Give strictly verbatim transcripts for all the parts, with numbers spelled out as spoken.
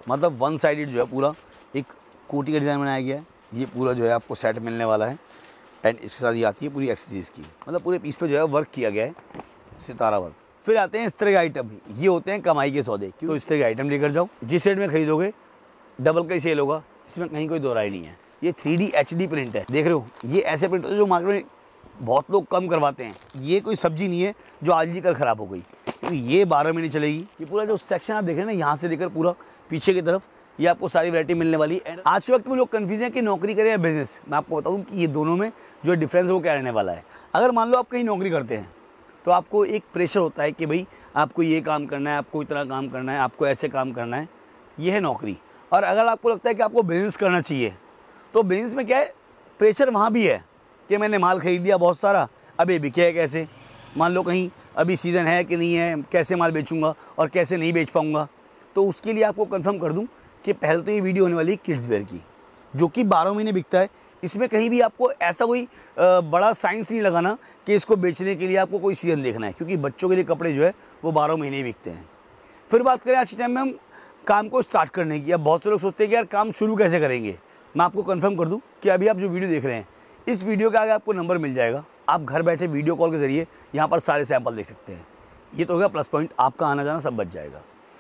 मतलब one sided जो है पूरा एक कोटी का डिज़ाइन बनाया गया है। ये पूरा जो है आपको सेट मिलने वाला है एंड इसके साथ ये आती है पूरी एक्सेसरीज़ की, मतलब पूरे पीस पे जो है वर्क किया गया है, सितारा वर्क। फिर आते हैं इस तरह के आइटम, ये होते हैं कमाई के सौदे। क्यों? तो इस तरह के आइटम लेकर जाओ, जिस रेट में खरीदोगे डबल का ही सेल होगा, इसमें कहीं कोई दो राय नहीं है। ये three D H D print है, देख रहे हो, ये ऐसे प्रिंट होते हैं जो मार्केट में बहुत लोग कम करवाते हैं। ये कोई सब्जी नहीं है जो आज ही कल ख़राब हो गई, क्योंकि ये बारह महीने चलेगी। ये पूरा जो सेक्शन आप देख रहे हैं ना, यहाँ से लेकर पूरा पीछे की तरफ, ये आपको सारी वैरायटी मिलने वाली है। आज के वक्त में लोग कन्फ्यूज हैं कि नौकरी करें या बिजनेस। मैं आपको बताऊँ कि ये दोनों में जो डिफरेंस है वो क्या रहने वाला है। अगर मान लो आप कहीं नौकरी करते हैं तो आपको एक प्रेशर होता है कि भाई आपको ये काम करना है, आपको इतना काम करना है, आपको ऐसे काम करना है, ये है नौकरी। और अगर आपको लगता है कि आपको बिजनेस करना चाहिए, तो बिजनेस में क्या है, प्रेशर वहाँ भी है कि मैंने माल खरीद लिया बहुत सारा, अब ये बिके कैसे, मान लो कहीं अभी सीज़न है कि नहीं है, कैसे माल बेचूंगा और कैसे नहीं बेच पाऊंगा। तो उसके लिए आपको कंफर्म कर दूं कि पहले तो ये वीडियो होने वाली है किड्स वेयर की, जो कि बारह महीने बिकता है। इसमें कहीं भी आपको ऐसा कोई बड़ा साइंस नहीं लगाना कि इसको बेचने के लिए आपको कोई सीज़न देखना है, क्योंकि बच्चों के लिए कपड़े जो है वो बारह महीने ही बिकते हैं। फिर बात करें आज के टाइम में हम काम को स्टार्ट करने की। अब बहुत से लोग सोचते हैं कि यार काम शुरू कैसे करेंगे। मैं आपको कंफर्म कर दूं कि अभी आप जो वीडियो देख रहे हैं, इस वीडियो के आगे आपको नंबर मिल जाएगा, आप घर बैठे वीडियो कॉल के ज़रिए यहाँ पर सारे सैंपल देख सकते हैं। ये तो हो गया प्लस पॉइंट, आपका आना जाना सब बच जाएगा।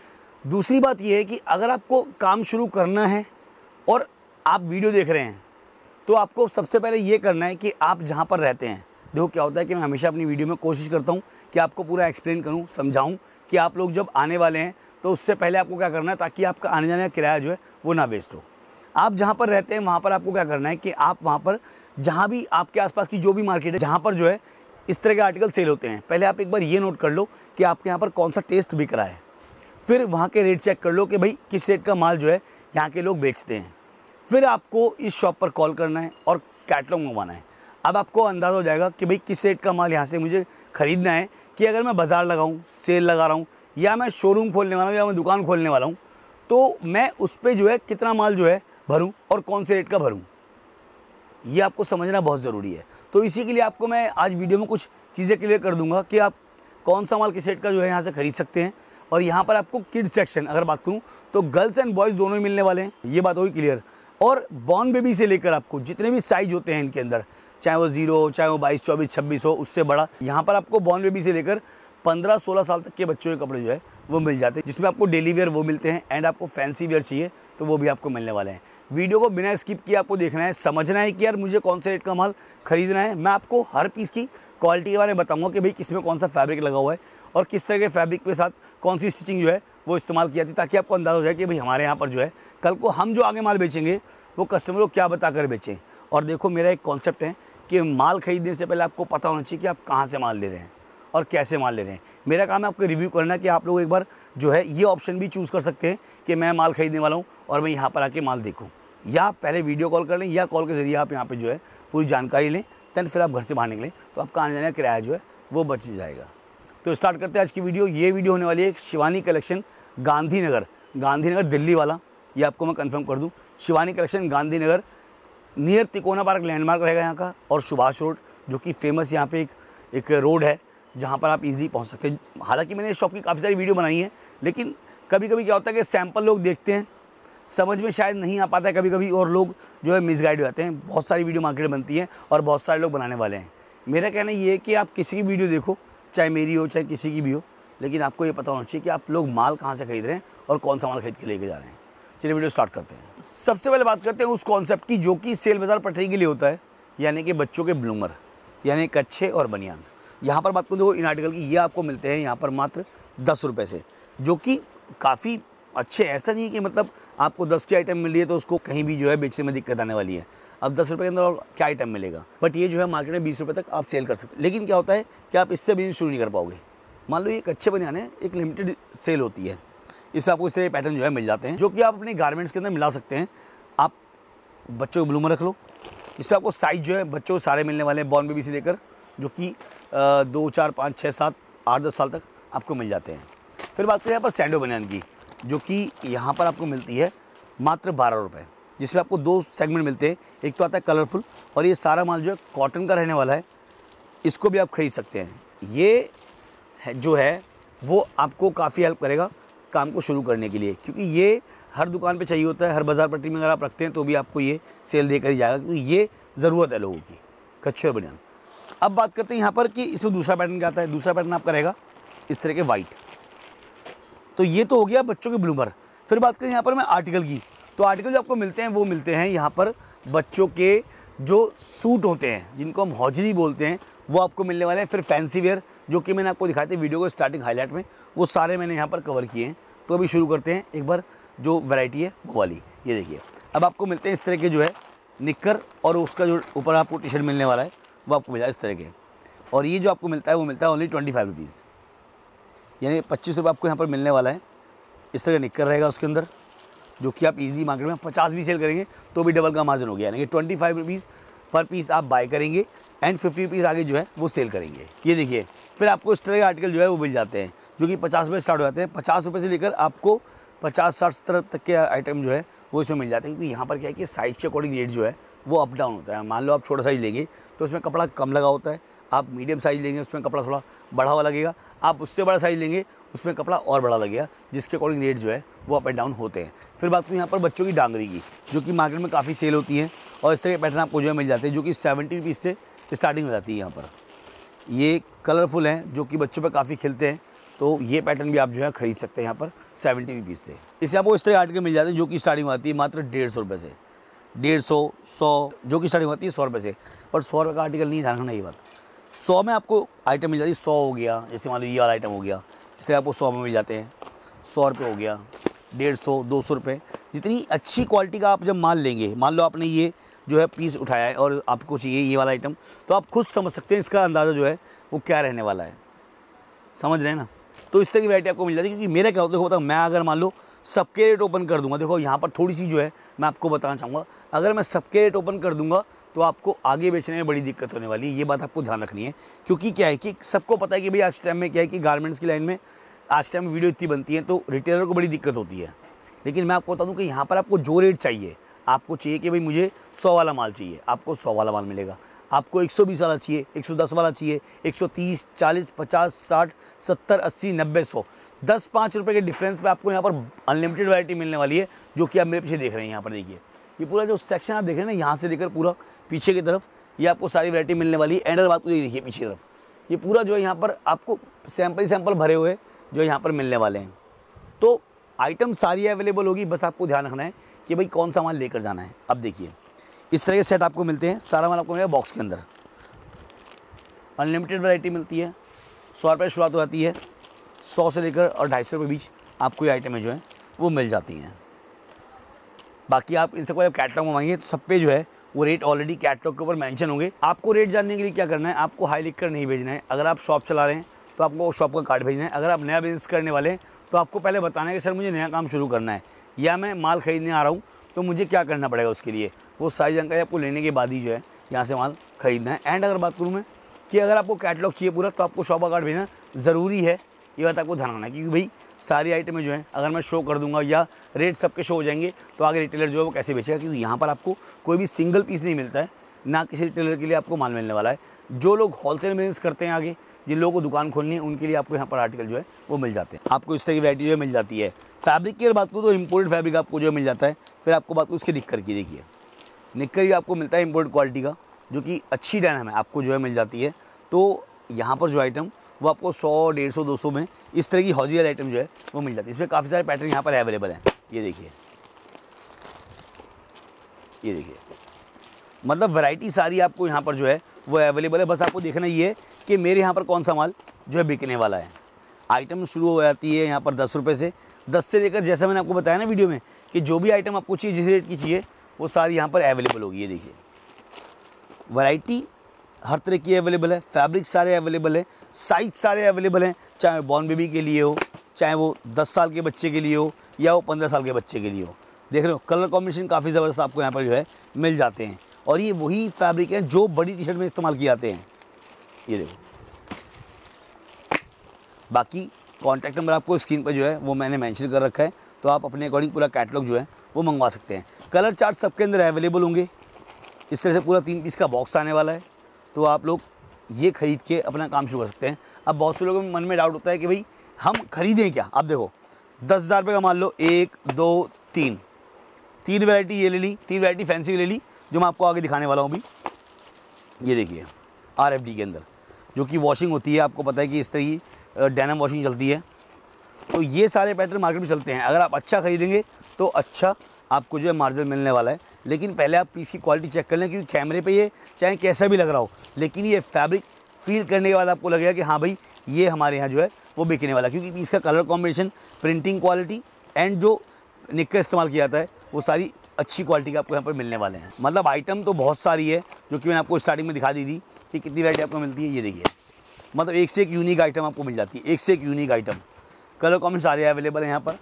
दूसरी बात ये है कि अगर आपको काम शुरू करना है और आप वीडियो देख रहे हैं, तो आपको सबसे पहले ये करना है कि आप जहाँ पर रहते हैं, देखो क्या होता है कि मैं हमेशा अपनी वीडियो में कोशिश करता हूँ कि आपको पूरा एक्सप्लेन करूँ, समझाऊँ कि आप लोग जब आने वाले हैं तो उससे पहले आपको क्या करना है, ताकि आपका आने जाने का किराया जो है वो ना वेस्ट हो। आप जहाँ पर रहते हैं वहाँ पर आपको क्या करना है कि आप वहाँ पर जहाँ भी आपके आसपास की जो भी मार्केट है, जहाँ पर जो है इस तरह के आर्टिकल सेल होते हैं, पहले आप एक बार ये नोट कर लो कि आपके यहाँ पर कौन सा टेस्ट बिक रहा है। फिर वहाँ के रेट चेक कर लो कि भाई किस रेट का माल जो है यहाँ के लोग बेचते हैं। फिर आपको इस शॉप पर कॉल करना है और कैटलॉग मंगवाना है। अब आपको अंदाज़ा हो जाएगा कि भाई किस रेट का माल यहाँ से मुझे ख़रीदना है, कि अगर मैं बाज़ार लगाऊँ, सेल लगा रहा हूँ, या मैं शोरूम खोलने वाला हूँ, या मैं दुकान खोलने वाला हूँ, तो मैं उस पर जो है कितना माल जो है भरूँ और कौन से रेट का भरूँ, ये आपको समझना बहुत ज़रूरी है। तो इसी के लिए आपको मैं आज वीडियो में कुछ चीज़ें क्लियर कर दूंगा कि आप कौन सा माल किस रेट का जो है यहाँ से ख़रीद सकते हैं। और यहाँ पर आपको किड्स सेक्शन अगर बात करूँ तो गर्ल्स एंड बॉयज़ दोनों ही मिलने वाले हैं, ये बात होगी क्लियर। और बॉर्न बेबी से लेकर आपको जितने भी साइज होते हैं इनके अंदर, चाहे वो जीरो हो, चाहे वो बाईस चौबीस छब्बीस हो, उससे बड़ा, यहाँ पर आपको बॉर्न बेबी से लेकर पंद्रह सोलह साल तक के बच्चों के कपड़े जो है वो मिल जाते हैं, जिसमें आपको डेली वेयर वो मिलते हैं एंड आपको फैंसी वेयर चाहिए तो वो भी आपको मिलने वाले हैं। वीडियो को बिना स्किप किए आपको देखना है, समझना है कि यार मुझे कौन से रेट का माल खरीदना है। मैं आपको हर पीस की क्वालिटी के बारे में बताऊंगा कि भाई किसमें कौन सा फैब्रिक लगा हुआ है और किस तरह के फैब्रिक के साथ कौन सी स्टिचिंग जो है वो इस्तेमाल की जाती है, ताकि आपको अंदाज़ा हो जाए कि भाई हमारे यहाँ पर जो है कल को हम जो आगे माल बेचेंगे वो कस्टमर को क्या बता कर बेचें। और देखो मेरा एक कॉन्सेप्ट है कि माल खरीदने से पहले आपको पता होना चाहिए कि आप कहाँ से माल ले रहे हैं और कैसे माल ले रहे हैं। मेरा काम है आपको रिव्यू करना कि आप लोग एक बार जो है ये ऑप्शन भी चूज़ कर सकते हैं कि मैं माल खरीदने वाला हूँ और मैं यहाँ पर आके माल देखूँ, या पहले वीडियो कॉल कर लें या कॉल के ज़रिए आप यहाँ पे जो है पूरी जानकारी लें, दैन फिर आप घर से बाहर निकलें तो आपका आने जाने का किराया जो है वो बच जाएगा। तो स्टार्ट करते हैं आज की वीडियो। ये वीडियो होने वाली है शिवानी कलेक्शन गांधीनगर, गांधीनगर दिल्ली वाला, ये आपको मैं कंफर्म कर दूं। Shivani collection Gandhinagar near Tikona park landmark रहेगा यहाँ का, और सुभाष रोड जो कि फेमस यहाँ पे एक एक रोड है जहाँ पर आप इजीली पहुँच सकते हैं। हालांकि मैंने इस शॉप की काफ़ी सारी वीडियो बनाई है, लेकिन कभी कभी क्या होता है कि सैंपल लोग देखते हैं, समझ में शायद नहीं आ पाता है कभी कभी, और लोग जो है मिसगाइड हो जाते हैं। बहुत सारी वीडियो मार्केट में बनती है और बहुत सारे लोग बनाने वाले हैं। मेरा कहना ये है कि आप किसी की वीडियो देखो, चाहे मेरी हो चाहे किसी की भी हो, लेकिन आपको ये पता होना चाहिए कि आप लोग माल कहाँ से खरीद रहे हैं और कौन सा माल खरीद के लेके जा रहे हैं। चलिए वीडियो स्टार्ट करते हैं। सबसे पहले बात करते हैं उस कॉन्सेप्ट की जो कि सेल बाज़ार पटरी के लिए होता है, यानी कि बच्चों के ब्लूमर, यानी कच्छे और बनियान। यहाँ पर बात करूँ तो इन आर्टिकल की ये आपको मिलते हैं यहाँ पर मात्र दस रुपये से, जो कि काफ़ी अच्छे। ऐसा नहीं है कि मतलब आपको दस की आइटम मिल रही है तो उसको कहीं भी जो है बेचने में दिक्कत आने वाली है। अब दस रुपये के अंदर और क्या आइटम मिलेगा, बट ये जो है मार्केट में बीस रुपये तक आप सेल कर सकते हैं। लेकिन क्या होता है कि आप इससे बिजनेस शुरू नहीं कर पाओगे। मान लो ये कच्छे बनियान है, एक लिमिटेड सेल होती है, इसमें आपको इस तरह के पैटर्न जो है मिल जाते हैं, जो कि आप अपने गारमेंट्स के अंदर मिला सकते हैं। आप बच्चों को ब्लूमर रख लो, इसमें आपको साइज़ जो है बच्चों को सारे मिलने वाले हैं, बॉर्न बेबी से लेकर जो कि दो चार पाँच छः सात आठ दस साल तक आपको मिल जाते हैं। फिर बात करें यहाँ पर सैंडो बनियान की, जो कि यहाँ पर आपको मिलती है मात्र बारह रुपये, जिसमें आपको दो सेगमेंट मिलते हैं। एक तो आता है कलरफुल, और ये सारा माल जो है कॉटन का रहने वाला है, इसको भी आप खरीद सकते हैं। ये है जो है वो आपको काफ़ी हेल्प करेगा काम को शुरू करने के लिए, क्योंकि ये हर दुकान पे चाहिए होता है, हर बाज़ार पट्टी में अगर आप रखते हैं तो भी आपको ये सेल देकर ही जाएगा, क्योंकि ये ज़रूरत है लोगों की, कच्छे और बनियान। अब बात करते हैं यहाँ पर कि इसमें दूसरा पैटर्न क्या आता है। दूसरा पैटर्न आपका रहेगा इस तरह के वाइट। तो ये तो हो गया बच्चों के ब्लूमर। फिर बात करें यहाँ पर मैं आर्टिकल की, तो आर्टिकल जो आपको मिलते हैं वो मिलते हैं यहाँ पर बच्चों के जो सूट होते हैं, जिनको हम हौजरी बोलते हैं, वो आपको मिलने वाले हैं। फिर फैंसी वेयर, जो कि मैंने आपको दिखाए थे वीडियो को स्टार्टिंग हाईलाइट में, वो सारे मैंने यहाँ पर कवर किए हैं। तो अभी शुरू करते हैं एक बार जो वैरायटी है वो वाली। ये देखिए, अब आपको मिलते हैं इस तरह के जो है निक्कर, और उसका जो ऊपर आपको टी शर्ट मिलने वाला है वो आपको मिला इस तरह के। और ये जो आपको मिलता है वो मिलता है ओनली ट्वेंटी फाइव रुपीज़, यानी पच्चीस रुपये आपको यहाँ पर मिलने वाला है। इस तरह का निक्कर रहेगा उसके अंदर, जो कि आप इजीली मार्केट में पचास भी सेल करेंगे तो भी डबल का मार्जिन हो गया, यानी कि ट्वेंटी फाइव रुपीज़ पर पीस आप बाय करेंगे एंड फिफ्टी रुपीज़ आगे जो है वो सेल करेंगे। ये देखिए, फिर आपको इस तरह के आर्टिकल जो है वो मिल जाते हैं, जो कि पचास रुपये स्टार्ट हो जाते हैं। पचास रुपये से लेकर आपको पचास साठ सत्तर तक के आइटम जो है वो इसमें मिल जाते हैं, क्योंकि यहाँ पर क्या है कि साइज़ के अकॉर्डिंग रेट जो है वो अप डाउन होता है। मान लो आप छोटा साइज़ लेंगे तो उसमें कपड़ा कम लगा होता है, आप मीडियम साइज़ लेंगे उसमें कपड़ा थोड़ा बढ़ा हुआ लगेगा, आप उससे बड़ा साइज़ लेंगे उसमें कपड़ा और बड़ा लगेगा, जिसके अकॉर्डिंग रेट जो है वो अप एंड डाउन होते हैं। फिर बात करूँ यहाँ पर बच्चों की डांगरी की, जो कि मार्केट में काफ़ी सेल होती है, और इस तरह के पैटर्न आपको जो है मिल जाते हैं, जो कि सेवेंटी रुपीज़ से स्टार्टिंग हो जाती है। यहाँ पर ये कलरफुल हैं, जो कि बच्चों पर काफ़ी खिलते हैं, तो ये पैटर्न भी आप जो है खरीद सकते हैं यहाँ पर सेवेंटी रुपीज़ से। इससे आपको इस तरह आर्टिकल मिल जाते हैं, जो कि स्टार्टिंग आती है मात्र डेढ़ सौ रुपये से, डेढ़ सौ सौ जो कि स्टार्टिंग होती है सौ रुपये से। पर सौ रुपये का आर्टिकल नहीं, ध्यान रखना ये बात, सौ में आपको आइटम मिल जाती है। सौ हो गया, जैसे मान लो ये वाला आइटम हो गया, इस तरह आपको सौ में मिल जाते हैं। सौ रुपये हो गया, डेढ़ सौ, दो सौ रुपये। जितनी अच्छी क्वालिटी का आप जब माल लेंगे, मान लो आपने ये जो है पीस उठाया है और आपको चाहिए ये वाला आइटम, तो आप खुद समझ सकते हैं इसका अंदाज़ा जो है वो क्या रहने वाला है, समझ रहे हैं ना। तो इस तरह की वैरायटी आपको मिल जाती है, क्योंकि मेरा क्या होता है, देखो मैं अगर मान लो सबके रेट ओपन कर दूंगा, देखो यहाँ पर थोड़ी सी जो है मैं आपको बताना चाहूँगा, अगर मैं सबके रेट ओपन कर दूंगा तो आपको आगे बेचने में बड़ी दिक्कत होने वाली है। ये बात आपको ध्यान रखनी है, क्योंकि क्या है कि सबको पता है कि भाई आज टाइम में क्या है कि गारमेंट्स की लाइन में आज टाइम में वीडियो इतनी बनती है तो रिटेलर को बड़ी दिक्कत होती है। लेकिन मैं आपको बता दूं कि यहाँ पर आपको जो रेट चाहिए, आपको चाहिए कि भाई मुझे सौ वाला माल चाहिए, आपको सौ वाला माल मिलेगा। आपको एक सौ बीस वाला चाहिए, एक सौ दस वाला चाहिए, एक सौ तीस, चालीस, पचास, साठ, सत्तर, अस्सी, नब्बे, सौ, दस पाँच रुपये के डिफरेंस पे आपको यहाँ पर अनलिमिटेड वैरायटी मिलने वाली है, जो कि आप मेरे पीछे देख रहे हैं। यहाँ पर देखिए, ये पूरा जो सेक्शन आप देख रहे हैं ना, यहाँ से लेकर पूरा पीछे की तरफ ये आपको सारी वैरायटी मिलने वाली है। एंड अगर बात को देखिए पीछे की तरफ, ये पूरा जो है यहाँ पर आपको सैंपल ही सैंपल भरे हुए जो यहाँ पर मिलने वाले हैं। तो आइटम सारी अवेलेबल होगी, बस आपको ध्यान रखना है कि भाई कौन सा माल लेकर जाना है। अब देखिए, इस तरह के सेट आपको मिलते हैं, सारा माल आपको मिलेगा बॉक्स के अंदर। अनलिमिटेड वैरायटी मिलती है, सौ रुपये शुरुआत हो जाती है, सौ से लेकर और ढाई सौ रुपये बीच आपको ये आइटमें जो हैं वो मिल जाती हैं। बाकी आप इन सबको जब कैटलॉग मंगाएंगे तो सब पे जो है वो रेट ऑलरेडी कैटलॉग के ऊपर मेंशन होंगे। आपको रेट जानने के लिए क्या करना है, आपको हाई लिख कर नहीं भेजना है। अगर आप शॉप चला रहे हैं तो आपको शॉप का कार्ड भेजना है। अगर आप नया बिजनेस करने वाले हैं तो आपको पहले बताना है कि सर मुझे नया काम शुरू करना है, या मैं माल खरीदने आ रहा हूँ तो मुझे क्या करना पड़ेगा उसके लिए, वो सारी जानकारी आपको लेने के बाद ही जो है यहाँ से माल खरीदना है। एंड अगर बात करूँ मैं कि अगर आपको कैटलॉग चाहिए पूरा, तो आपको शॉप का कार्ड भेजना ज़रूरी है, ये बात आपको ध्यान रखना है। क्योंकि भाई सारी आइटमें जो हैं अगर मैं शो कर दूंगा या रेट सबके शो हो जाएंगे तो आगे रिटेलर जो है वो कैसे बेचेगा, क्योंकि यहाँ पर आपको कोई भी सिंगल पीस नहीं मिलता है, ना किसी रिटेलर के लिए आपको माल मिलने वाला है। जो लोग होलसेल बिजनेस करते हैं, आगे जिन लोगों को दुकान खोलनी है, उनके लिए आपको यहाँ पर आर्टिकल जो है वो मिल जाते हैं। आपको इस तरह की वैरायटी जो है मिल जाती है। फैब्रिक की अगर बात करूँ तो इम्पोर्टेड फैब्रिक आपको जो मिल जाता है। फिर आपको बात करूँ उसके निक्कर की, देखिए निक्कर भी आपको मिलता है इम्पोर्टेड क्वालिटी का, जो कि अच्छी डेनिम है, आपको जो है मिल जाती है। तो यहाँ पर जो आइटम वो आपको सौ, डेढ़ सौ, दो सौ में इस तरह की हॉजियल आइटम जो है वो मिल जाती है। इसमें काफ़ी सारे पैटर्न यहाँ पर अवेलेबल हैं। ये देखिए, ये देखिए, मतलब वैरायटी सारी आपको यहाँ पर जो है वो अवेलेबल है। बस आपको देखना ये है कि मेरे यहाँ पर कौन सा माल जो है बिकने वाला है। आइटम शुरू हो जाती है यहाँ पर दस रुपये से, दस से लेकर, जैसा मैंने आपको बताया ना वीडियो में, कि जो भी आइटम आपको चाहिए, जिस रेट की चाहिए, वो सारी यहाँ पर अवेलेबल होगी। ये देखिए, वैरायटी हर तरह की अवेलेबल है, फैब्रिक सारे अवेलेबल है, साइज सारे अवेलेबल हैं, चाहे बॉर्न बेबी के लिए हो, चाहे वो दस साल के बच्चे के लिए हो, या वो पंद्रह साल के बच्चे के लिए हो। देख रहे हो, कलर कॉम्बिनेशन काफ़ी ज़बरदस्त आपको यहाँ पर जो है मिल जाते हैं। और ये वही फैब्रिक है जो बड़ी टी शर्ट में इस्तेमाल किए जाते हैं। ये देखो, बाकी कॉन्टैक्ट नंबर आपको स्क्रीन पर जो है वो मैंने मेंशन कर रखा है, तो आप अपने अकॉर्डिंग पूरा कैटलॉग जो है वो मंगवा सकते हैं। कलर चार्ट सबके अंदर अवेलेबल होंगे। इस तरह से पूरा तीन पीस का बॉक्स आने वाला है, तो आप लोग ये खरीद के अपना काम शुरू कर सकते हैं। अब बहुत से लोगों के मन में डाउट होता है कि भाई हम खरीदें क्या। अब देखो, दस हज़ार रुपये का मान लो, एक, दो, तीन तीन वैरायटी ये ले ली, तीन वैरायटी फैंसी ले ली, जो मैं आपको आगे दिखाने वाला हूँ अभी। ये देखिए आर एफ डी के अंदर जो कि वॉशिंग होती है, आपको पता है कि इस तरह की डेनिम वॉशिंग चलती है। तो ये सारे पैटर्न मार्केट में चलते हैं। अगर आप अच्छा खरीदेंगे तो अच्छा आपको जो है मार्जिन मिलने वाला है। लेकिन पहले आप पीस की क्वालिटी चेक कर लें, क्योंकि कैमरे पे ये चाहे कैसा भी लग रहा हो, लेकिन ये फैब्रिक फील करने के बाद आपको लगेगा कि हाँ भाई ये हमारे यहाँ जो है वो बिकने वाला, क्योंकि पीस का colour combination, printing quality and जो निक्कर इस्तेमाल किया जाता है वो सारी अच्छी क्वालिटी के आपको यहाँ पर मिलने वाले हैं। मतलब आइटम तो बहुत सारी है, जो कि मैंने आपको स्टार्टिंग में दिखा दी थी कि कितनी वैरायटी आपको मिलती है। ये देखिए मतलब एक से एक यूनिक आइटम आपको मिल जाती है, एक से एक यूनिक आइटम। कलर कॉम्बिनेशन सारे अवेलेबल हैं यहाँ पर।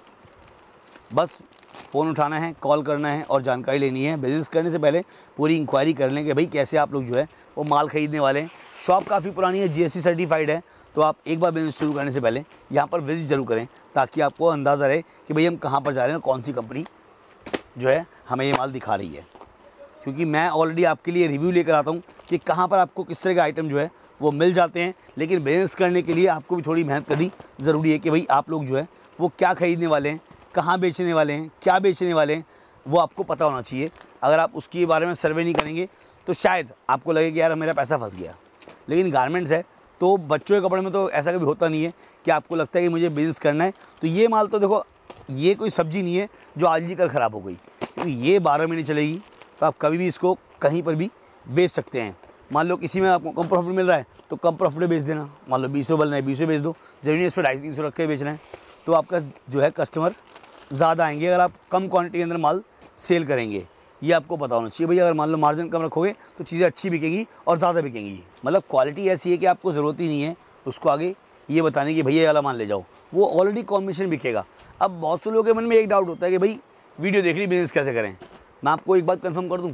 बस फ़ोन उठाना है, कॉल करना है और जानकारी लेनी है। बिज़नेस करने से पहले पूरी इंक्वायरी कर लें कि भाई कैसे आप लोग जो है वो माल ख़रीदने वाले हैं। शॉप काफ़ी पुरानी है, जीएसटी सर्टिफाइड है, तो आप एक बार बिज़नेस शुरू करने से पहले यहाँ पर विजिट जरूर करें, ताकि आपको अंदाज़ा रहे कि भाई हम कहाँ पर जा रहे हैं, कौन सी कंपनी जो है हमें ये माल दिखा रही है। क्योंकि मैं ऑलरेडी आपके लिए रिव्यू लेकर आता हूँ कि कहाँ पर आपको किस तरह के आइटम जो है वो मिल जाते हैं। लेकिन बिज़नेस करने के लिए आपको भी थोड़ी मेहनत करनी ज़रूरी है कि भाई आप लोग जो है वो क्या ख़रीदने वाले हैं, कहाँ बेचने वाले हैं, क्या बेचने वाले हैं, वो आपको पता होना चाहिए। अगर आप उसके बारे में सर्वे नहीं करेंगे तो शायद आपको लगे कि यार मेरा पैसा फंस गया। लेकिन गारमेंट्स है तो बच्चों के कपड़े में तो ऐसा कभी होता नहीं है कि आपको लगता है कि मुझे बिज़नेस करना है। तो ये माल तो देखो, ये कोई सब्ज़ी नहीं है जो आज ही कल ख़राब हो गई, क्योंकि ये बारह महीने चलेगी। तो आप कभी भी इसको कहीं पर भी बेच सकते हैं। मान लो किसी में आपको कम प्रॉफिट मिल रहा है तो कम प्रॉफिट में बेच देना। मान लो बीस रुपये बल रहे हैं, बीस रुपये बेच दो। जरूरी इस पर ढाई तीन सौ रख के बेचना है तो आपका जो है कस्टमर ज़्यादा आएंगे अगर आप कम क्वांटिटी के अंदर माल सेल करेंगे। ये आपको पता होना चाहिए। भैया अगर मान लो मार्जिन कम रखोगे तो चीज़ें अच्छी बिकेंगी और ज़्यादा बिकेंगी। मतलब क्वालिटी ऐसी है कि आपको ज़रूरत ही नहीं है उसको आगे ये बताने की भैया ये वाला माल ले जाओ, वो ऑलरेडी कॉम्बिनेशन बिकेगा। अब बहुत से लोगों के मन में एक डाउट होता है कि भाई वीडियो देख ली, बिज़नेस कैसे करें। मैं आपको एक बात कंफर्म कर दूं,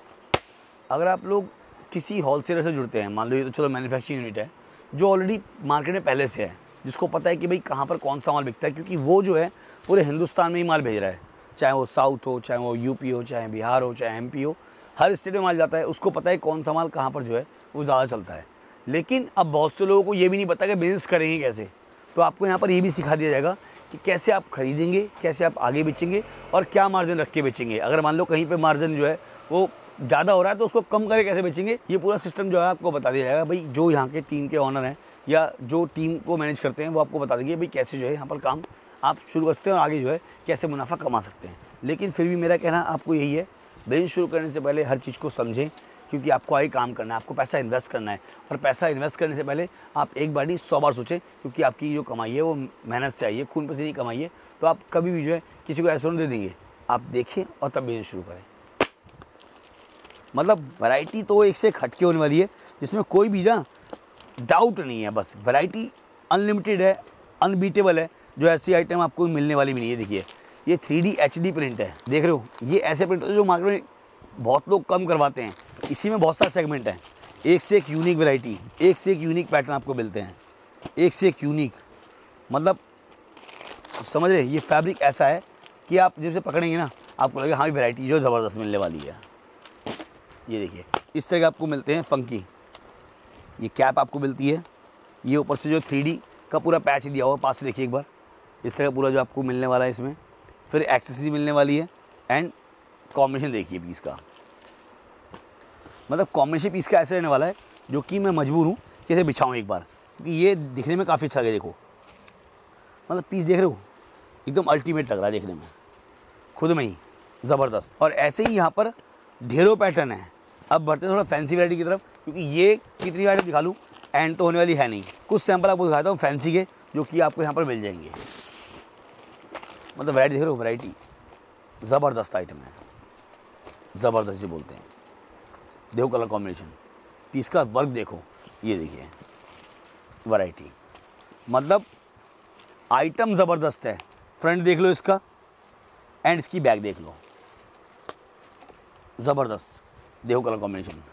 अगर आप लोग किसी होलसेलर से जुड़ते हैं, मान लो ये तो चलो मैन्युफैक्चरिंग यूनिट है जो ऑलरेडी मार्केट में पहले से है, जिसको पता है कि भाई कहाँ पर कौन सा माल बिकता है, क्योंकि वो जो है पूरे हिंदुस्तान में ही माल भेज रहा है, चाहे वो साउथ हो, चाहे वो यूपी हो, चाहे बिहार हो, चाहे एमपी हो, हर स्टेट में माल जाता है। उसको पता है कौन सा माल कहाँ पर जो है वो ज़्यादा चलता है। लेकिन अब बहुत से लोगों को ये भी नहीं पता कि बिज़नेस करेंगे कैसे। तो आपको यहाँ पर ये भी सिखा दिया जाएगा कि कैसे आप खरीदेंगे, कैसे आप आगे बेचेंगे और क्या मार्जिन रख के बेचेंगे। अगर मान लो कहीं पे मार्जिन जो है वो ज़्यादा हो रहा है तो उसको कम करके कैसे बेचेंगे, ये पूरा सिस्टम जो है आपको बता दिया जाएगा। भाई जो यहाँ के टीम के ऑनर हैं या जो टीम को मैनेज करते हैं वो आपको बता देंगे भाई कैसे जो है यहाँ पर काम आप शुरू कर सकते हैं और आगे जो है कैसे मुनाफा कमा सकते हैं। लेकिन फिर भी मेरा कहना आपको यही है, बिजनेस शुरू करने से पहले हर चीज़ को समझें, क्योंकि आपको आगे काम करना है, आपको पैसा इन्वेस्ट करना है। और पैसा इन्वेस्ट करने से पहले आप एक बार नहीं सौ बार सोचें, क्योंकि आपकी जो कमाई है वो मेहनत से आई है, खून पसीने नहीं कमाई है। तो आप कभी भी जो है किसी को ऐसा नहीं दे देंगे, आप देखें और तब बिजनेस शुरू करें। मतलब वैरायटी तो एक से एक हटके होने वाली है, जिसमें कोई भी ना डाउट नहीं है। बस वैरायटी अनलिमिटेड है, अनबीटेबल है, जो ऐसी आइटम आपको मिलने वाली भी नहीं है। देखिए ये three D H D print है, देख रहे हो, ये ऐसे प्रिंट जो मार्केट में बहुत लोग कम करवाते हैं। इसी में बहुत सारे सेगमेंट हैं, एक से एक यूनिक वैरायटी, एक से एक यूनिक पैटर्न आपको मिलते हैं, एक से एक यूनिक। मतलब समझ रहे, ये फैब्रिक ऐसा है कि आप जब से पकड़ेंगे ना आपको लगेगा हाँ वैरायटी जो ज़बरदस्त मिलने वाली है। ये देखिए इस तरह के आपको मिलते हैं फंकी, ये कैप आपको मिलती है, ये ऊपर से जो थ्री डी का पूरा पैच दिया हुआ, पास से देखिए एक बार, इस तरह का पूरा जो आपको मिलने वाला है इसमें। फिर एक्सेसरी मिलने वाली है एंड कॉम्बिनेशन देखिए पीस का, मतलब कॉम्बिनेशन पीस का ऐसे रहने वाला है जो कि मैं मजबूर हूँ कि इसे बिछाऊँ एक बार, क्योंकि ये दिखने में काफ़ी अच्छा लगे। देखो मतलब पीस देख रहे हो, एकदम अल्टीमेट लग रहा है देखने में, खुद में ही ज़बरदस्त। और ऐसे ही यहाँ पर ढेरों पैटर्न है। अब बढ़ते हैं थोड़ा फैंसी वैरायटी की तरफ, क्योंकि ये कितनी वैरायटी दिखा लूँ एंड तो होने वाली है नहीं। कुछ सैंपल आपको दिखाता हूँ फैंसी के, जो कि आपको यहाँ पर मिल जाएंगे। मतलब वैरायटी देख रहे हो, वैरायटी ज़बरदस्त आइटम है, ज़बरदस्त जी बोलते हैं। देखो कलर कॉम्बिनेशन, पीस का वर्क देखो, ये देखिए वैरायटी, मतलब आइटम ज़बरदस्त है। फ्रंट देख लो इसका एंड इसकी बैक देख लो, ज़बरदस्त। देखो कलर कॉम्बिनेशन,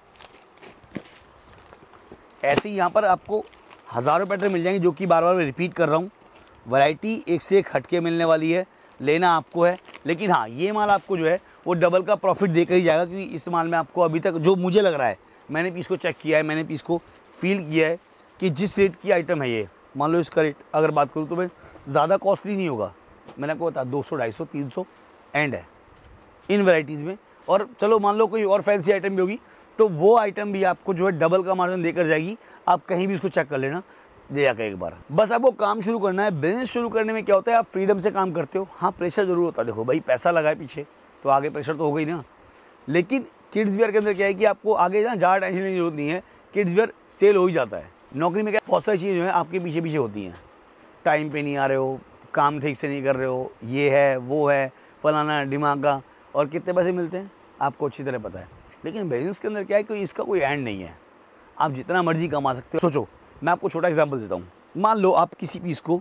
ऐसे ही यहाँ पर आपको हज़ारों पैटर्न मिल जाएंगे, जो कि बार बार मैं रिपीट कर रहा हूँ। वैरायटी एक से एक हटके मिलने वाली है, लेना आपको है। लेकिन हाँ, ये माल आपको जो है वो डबल का प्रॉफिट देकर ही जाएगा, क्योंकि इस माल में आपको अभी तक जो मुझे लग रहा है, मैंने पीस को चेक किया है, मैंने पीस को फील किया है कि जिस रेट की आइटम है ये, मान लो इसका रेट अगर बात करूँ तो मैं ज़्यादा कॉस्टली नहीं होगा, मैंने आपको बताया दो सौ, ढाई सौ, तीन सौ एंड है इन वैराइटीज़ में। और चलो मान लो कोई और फैंसी आइटम भी होगी तो वो आइटम भी आपको जो है डबल का मार्जिन देकर जाएगी। आप कहीं भी इसको चेक कर लेना, दे जाकर एक बार। बस आपको काम शुरू करना है। बिजनेस शुरू करने में क्या होता है, आप फ्रीडम से काम करते हो। हाँ, प्रेशर जरूर होता है, देखो भाई पैसा लगाए पीछे तो आगे प्रेशर तो हो गई ना। लेकिन किड्स वेयर के अंदर क्या है कि आपको आगे ना ज़्यादा टेंशन लेने की जरूरत नहीं है, किड्स वेयर सेल हो ही जाता है। नौकरी में क्या बहुत सारी चीज़ें जो है आपके पीछे पीछे होती हैं, टाइम पे नहीं आ रहे हो, काम ठीक से नहीं कर रहे हो, ये है वो है फलाना दिमाग का, और कितने पैसे मिलते हैं आपको अच्छी तरह पता है। लेकिन बिजनेस के अंदर क्या है कि इसका कोई एंड नहीं है, आप जितना मर्जी कमा सकते हो। सोचो, मैं आपको छोटा एग्जांपल देता हूँ। मान लो आप किसी पीस को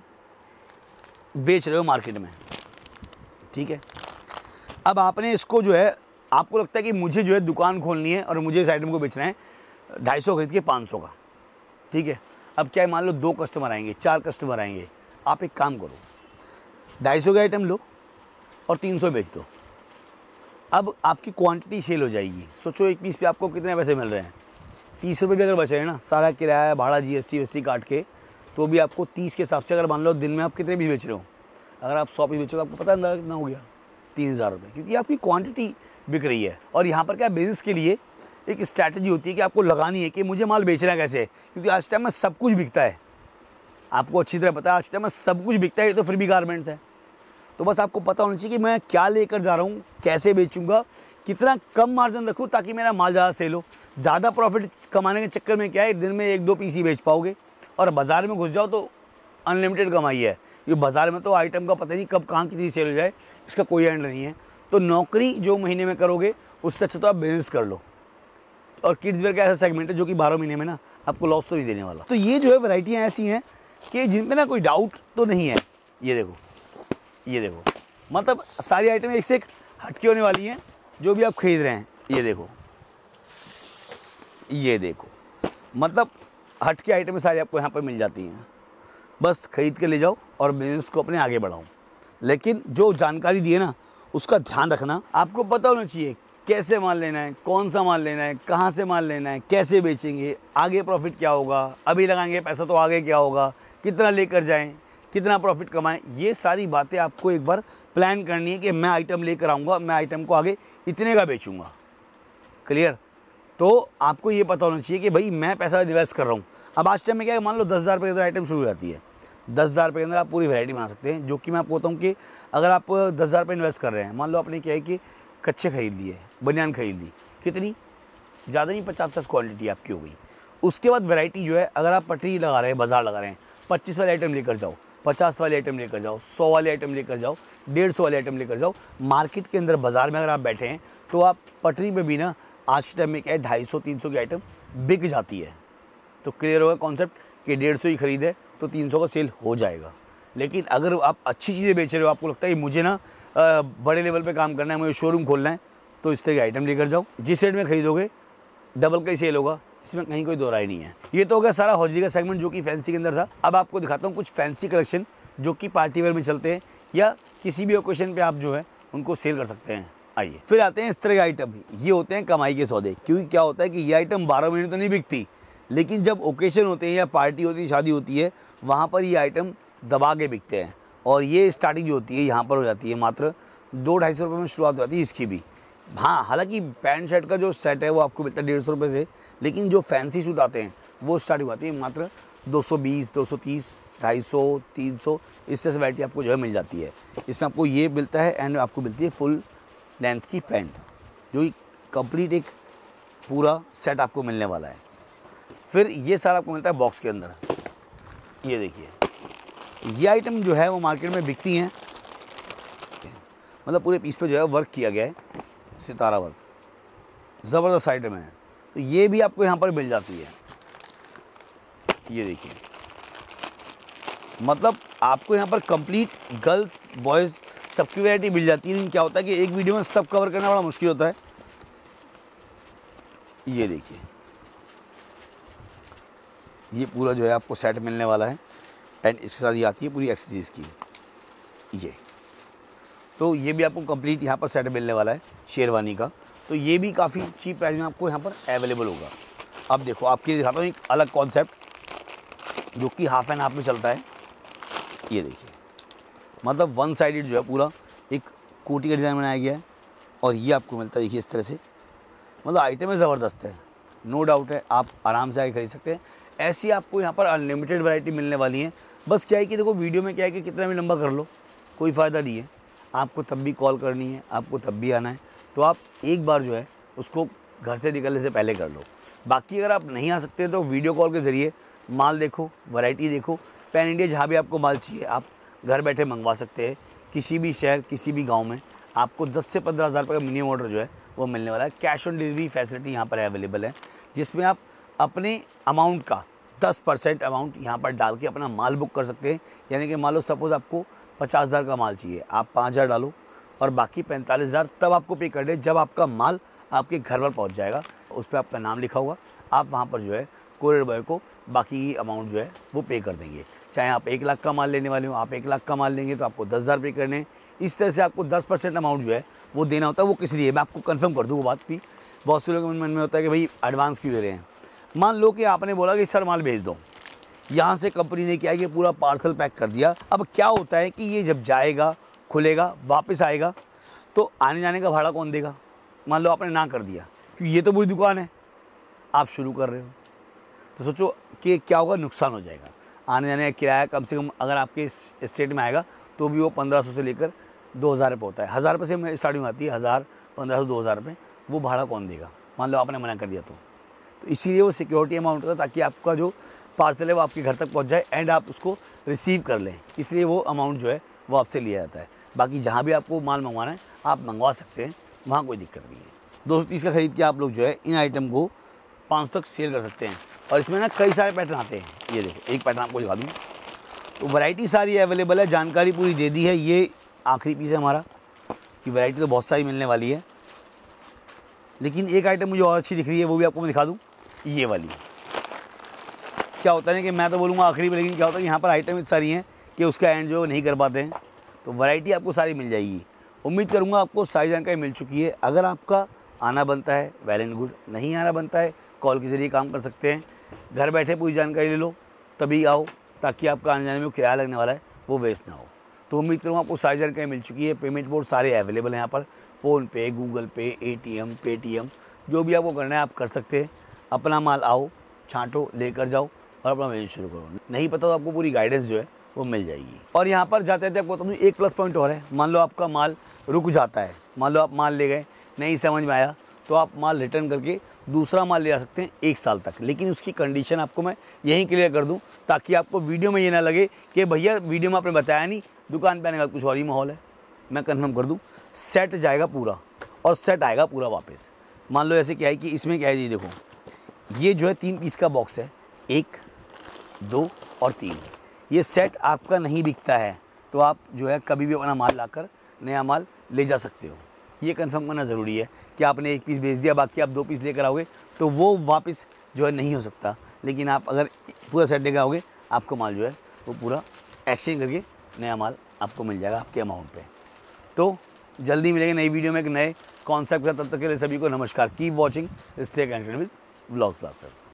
बेच रहे हो मार्केट में, ठीक है। अब आपने इसको जो है, आपको लगता है कि मुझे जो है दुकान खोलनी है और मुझे इस आइटम को बेचना है ढाई सौ खरीद के पाँच सौ का, ठीक है। अब क्या है, मान लो दो कस्टमर आएंगे, चार कस्टमर आएंगे, आप एक काम करो, ढाई सौ का आइटम लो और तीन सौ बेच दो। अब आपकी क्वांटिटी सेल हो जाएगी। सोचो एक पीस पे आपको कितने पैसे मिल रहे हैं, तीस रुपये भी अगर बच रहे हैं ना, सारा किराया भाड़ा G S T V S T काट के, तो भी आपको तीस के हिसाब से अगर मान लो दिन में आप कितने पीस बेच रहे हो, अगर आप सौ पीस बेचोगे आपको पता अंदाजा कितना हो गया, तीन हज़ार रुपये, क्योंकि आपकी क्वांटिटी बिक रही है। और यहाँ पर क्या बिजनेस के लिए एक स्ट्रैटेजी होती है कि आपको लगानी है कि मुझे माल बेचना है कैसे, क्योंकि आज टाइम में सब कुछ बिकता है, आपको अच्छी तरह पता है आज टाइम में सब कुछ बिकता है। ये तो फिर भी गारमेंट्स है, तो बस आपको पता होना चाहिए कि मैं क्या लेकर जा रहा हूँ, कैसे बेचूंगा, कितना कम मार्जिन रखूँ ताकि मेरा माल ज़्यादा सेल हो। ज़्यादा प्रॉफिट कमाने के चक्कर में क्या है, दिन में एक दो पीस ही बेच पाओगे, और बाज़ार में घुस जाओ तो अनलिमिटेड कमाई है। ये बाज़ार में तो आइटम का पता नहीं कब कहाँ कितनी सेल हो जाए, इसका कोई एंड नहीं है। तो नौकरी जो महीने में करोगे उससे अच्छा तो आप बिजनेस कर लो। और किड्स वेयर का ऐसा सेगमेंट है जो कि बारह महीने में ना आपको लॉस तो नहीं देने वाला। तो ये जो है वैरायटियाँ ऐसी हैं कि जिन पे ना कोई डाउट तो नहीं है। ये देखो, ये देखो, मतलब सारी आइटम एक से एक हटके होने वाली हैं जो भी आप खरीद रहे हैं। ये देखो, ये देखो, मतलब हटके आइटम सारी आपको यहाँ पर मिल जाती हैं। बस खरीद के ले जाओ और बिजनेस को अपने आगे बढ़ाओ। लेकिन जो जानकारी दी है ना उसका ध्यान रखना। आपको पता होना चाहिए कैसे माल लेना है, कौन सा माल लेना है, कहाँ से माल लेना है, कैसे बेचेंगे, आगे प्रॉफिट क्या होगा, अभी लगाएंगे पैसा तो आगे क्या होगा, कितना लेकर जाएं, कितना प्रॉफिट कमाएं। ये सारी बातें आपको एक बार प्लान करनी है कि मैं आइटम लेकर आऊँगा, मैं आइटम को आगे इतने का बेचूँगा। क्लियर? तो आपको ये पता होना चाहिए कि भाई मैं पैसा इन्वेस्ट कर रहा हूँ। अब आज टाइम में क्या है, मान लो दस हज़ार रुपये के अंदर आइटम शुरू हो जाती है। दस हज़ार रुपये के अंदर आप पूरी वैरायटी बना सकते हैं। जो कि मैं आपको बताऊँ कि अगर आप दस हज़ार रुपये इन्वेस्ट कर रहे हैं, मान लो आपने क्या है कि कच्चे खरीद लिए, बनियान खरीद ली, कितनी ज़्यादा नहीं, पचास पचास क्वान्टिटी आपकी हो गई। उसके बाद वैरायटी जो है, अगर आप पटरी लगा रहे हैं, बाजार लगा रहे हैं, पच्चीस वाली आइटम लेकर जाओ, पचास वाली आइटम लेकर जाओ, सौ वाली आइटम लेकर जाओ, डेढ़ सौ वाली आइटम लेकर जाओ। मार्केट के अंदर बाजार में अगर आप बैठे हैं तो आप पटरी में भी ना आज के टाइम में क्या है, ढाई सौ तीन सौ की आइटम बिक जाती है। तो क्लियर होगा कॉन्सेप्ट कि डेढ़ सौ ही खरीदे तो तीन सौ का सेल हो जाएगा। लेकिन अगर आप अच्छी चीज़ें बेच रहे हो, आपको लगता है कि मुझे ना बड़े लेवल पे काम करना है, मुझे शोरूम खोलना है, तो इस तरह की आइटम लेकर जाओ। जिस रेट में खरीदोगे डबल का ही सेल होगा, इसमें कहीं कोई दो राय नहीं है। ये तो हो गया सारा हौजरी का सेगमेंट जो कि फैंसी के अंदर था। अब आपको दिखाता हूँ कुछ फैंसी कलेक्शन जो कि पार्टी वेयर में चलते हैं या किसी भी ओकेशन पे आप जो है उनको सेल कर सकते हैं। आइए फिर आते हैं इस तरह के आइटम। ये होते हैं कमाई के सौदे, क्योंकि क्या होता है कि ये आइटम बारह महीने तो नहीं बिकती, लेकिन जब ओकेशन होते हैं या पार्टी होती है, शादी होती है, वहाँ पर ये आइटम दबा के बिकते हैं। और ये स्टार्टिंग जो होती है यहाँ पर हो जाती है मात्र दो ढाई सौ रुपये में शुरुआत हो जाती है इसकी भी। हाँ, हालांकि पैंट शर्ट का जो सेट है वो आपको मिलता है डेढ़ सौ रुपये से, लेकिन जो फैंसी सूट आते हैं वो स्टार्टिंग होती है मात्र दो सौ बीस, दो सौ तीस, ढाई सौ, तीन सौ, इस तरह से वैरायटी आपको जो है मिल जाती है। इसमें आपको ये मिलता है एंड आपको मिलती है फुल लेंथ की पैंट, जो कि कंप्लीट एक पूरा सेट आपको मिलने वाला है। फिर ये सारा आपको मिलता है बॉक्स के अंदर। ये देखिए, ये आइटम जो है वो मार्केट में बिकती हैं, मतलब पूरे पीस पे जो है वर्क किया गया है, सितारा वर्क, ज़बरदस्त आइटम है। तो ये भी आपको यहाँ पर मिल जाती है। ये देखिए, मतलब आपको यहाँ पर कंप्लीट गर्ल्स बॉयज़ सबकी वैरायटी मिल जाती है। लेकिन क्या होता है कि एक वीडियो में सब कवर करना बड़ा मुश्किल होता है। ये देखिए, ये पूरा जो है आपको सेट मिलने वाला है एंड इसके साथ ये आती है पूरी एक्सरसाइज की। ये तो ये भी आपको कंप्लीट यहाँ पर सेट मिलने वाला है शेरवानी का। तो ये भी काफ़ी चीप प्राइस में आपको यहाँ पर अवेलेबल होगा। अब देखो, आपके लिए दिखाता हूँ एक अलग कॉन्सेप्ट जो कि हाफ एंड हाफ में चलता है। ये देखिए, मतलब वन साइडेड जो है पूरा एक कोटी का डिज़ाइन बनाया गया है और ये आपको मिलता है देखिए इस तरह से। मतलब आइटम है ज़बरदस्त है, नो डाउट है, आप आराम से आके खरीद सकते हैं। ऐसी आपको यहाँ पर अनलिमिटेड वैरायटी मिलने वाली है। बस क्या है कि देखो वीडियो में क्या है कि कितना भी लंबा कर लो कोई फ़ायदा नहीं है, आपको तब भी कॉल करनी है, आपको तब भी आना है, तो आप एक बार जो है उसको घर से निकलने से पहले कर लो। बाकी अगर आप नहीं आ सकते तो वीडियो कॉल के ज़रिए माल देखो, वैरायटी देखो, पैन इंडिया जहाँ भी आपको माल चाहिए आप घर बैठे मंगवा सकते हैं। किसी भी शहर किसी भी गाँव में आपको दस से पंद्रह हज़ार रुपये का मिनिमम ऑर्डर जो है वो मिलने वाला है। कैश ऑन डिलीवरी फैसिलिटी यहाँ पर अवेलेबल है, जिसमें आप अपने अमाउंट का दस परसेंट अमाउंट यहाँ पर डाल के अपना माल बुक कर सकते हैं। यानी कि मान लो सपोज़ आपको पचास हज़ार का माल चाहिए, आप पाँच हज़ार डालो और बाकी पैंतालीस हज़ार तब आपको पे कर दे जब आपका माल आपके घर पर पहुँच जाएगा। उस पर आपका नाम लिखा होगा, आप वहाँ पर जो है कोरियर बॉय को बाकी अमाउंट जो है वो पे कर देंगे। चाहे आप एक लाख का माल लेने वाले हो, आप एक लाख का माल लेंगे तो आपको दस हज़ार पे करने हैं। इस तरह से आपको दस परसेंट अमाउंट जो है वो देना होता है। वो किस लिए, मैं आपको कंफर्म कर दूँ वो बात भी। बहुत से लोगों के मन में होता है कि भाई एडवांस क्यों ले रहे हैं। मान लो कि आपने बोला कि सर माल भेज दो, यहाँ से कंपनी ने क्या है कि पूरा पार्सल पैक कर दिया। अब क्या होता है कि ये जब जाएगा, खुलेगा, वापस आएगा तो आने जाने का भाड़ा कौन देगा। मान लो आपने ना कर दिया क्योंकि ये तो पूरी दुकान है, आप शुरू कर रहे हो, तो सोचो कि क्या होगा, नुकसान हो जाएगा। आने जाने का किराया कम से कम अगर आपके स्टेट में आएगा तो भी वो पंद्रह सौ से लेकर दो हज़ार रुपये होता है। हज़ार रुपये से स्टार्टिंग आती है, हज़ार पंद्रह सौ दो हज़ार रुपये, वो भाड़ा कौन देगा मान लो आपने मना कर दिया तो। तो इसीलिए वो सिक्योरिटी अमाउंट होता है ताकि आपका जो पार्सल है वो आपके घर तक पहुंच जाए एंड आप उसको रिसीव कर लें, इसलिए वो अमाउंट जो है वो आपसे लिया जाता है। बाकी जहाँ भी आपको माल मंगवाना है आप मंगवा सकते हैं, वहाँ कोई दिक्कत नहीं है। दो सौ तीस का खरीद के आप लोग जो है इन आइटम को पाँच सौ तक सेल कर सकते हैं। और इसमें ना कई सारे पैटर्न आते हैं। ये देखो एक पैटर्न आपको दिखा दूँ, तो वैरायटी सारी अवेलेबल है, जानकारी पूरी दे दी है। ये आखिरी पीस है हमारा कि वैरायटी तो बहुत सारी मिलने वाली है, लेकिन एक आइटम मुझे और अच्छी दिख रही है, वो भी आपको मैं दिखा दूँ। ये वाली क्या होता है ना कि मैं तो बोलूँगा आखिरी में, लेकिन क्या होता है कि यहाँ पर आइटम इतनी सारी हैं कि उसका एंड जो नहीं कर पाते हैं, तो वैरायटी आपको सारी मिल जाएगी। उम्मीद करूँगा आपको सारी जानकारी मिल चुकी है। अगर आपका आना बनता है वेल एंड गुड, नहीं आना बनता है कॉल के ज़रिए काम कर सकते हैं। घर बैठे पूरी जानकारी ले लो तभी आओ, ताकि आपका आने जाने में किराया लगने वाला है वो वेस्ट ना हो। तो उम्मीद करूँगा आपको सारी जानकारी मिल चुकी है। पेमेंट मोड सारे अवेलेबल हैं यहाँ पर, PhonePe, Google pay, ATM, Paytm, जो भी आपको करना है आप कर सकते हैं। अपना माल आओ, छांटो, लेकर जाओ और अपना बिजनेस शुरू करो। नहीं पता तो आपको पूरी गाइडेंस जो है वो मिल जाएगी। और यहाँ पर जाते जाते आपको बता दूँ एक प्लस पॉइंट और है। मान लो आपका माल रुक जाता है, मान लो आप माल ले गए, नहीं समझ में आया, तो आप माल रिटर्न करके दूसरा माल ले जा सकते हैं एक साल तक। लेकिन उसकी कंडीशन आपको मैं यहीं क्लियर कर दूं ताकि आपको वीडियो में ये ना लगे कि भैया वीडियो में आपने बताया नहीं, दुकान पे आने का कुछ और ही माहौल है। मैं कन्फर्म कर दूं, सेट जाएगा पूरा और सेट आएगा पूरा वापस। मान लो ऐसे क्या है कि इसमें क्या है जी, देखो ये जो है तीन पीस का बॉक्स है, एक, दो और तीन। ये सेट आपका नहीं बिकता है, तो आप जो है कभी भी अपना माल लाकर नया माल ले जा सकते हो। ये कंफर्म करना ज़रूरी है कि आपने एक पीस बेच दिया, बाकी आप दो पीस लेकर आओगे तो वो वापस जो है नहीं हो सकता। लेकिन आप अगर पूरा सेट लेकर आओगे, आपको माल जो है वो पूरा एक्सचेंज करके नया माल आपको मिल जाएगा आपके अमाउंट पे। तो जल्दी मिलेंगे नई वीडियो में एक नए कॉन्सेप्ट का। तब तक के लिए सभी को नमस्कार। Keep watching, stay connected with vlogs blasters.